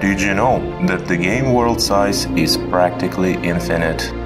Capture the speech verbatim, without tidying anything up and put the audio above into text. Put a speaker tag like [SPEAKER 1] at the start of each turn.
[SPEAKER 1] Did you know that the game world size is practically infinite?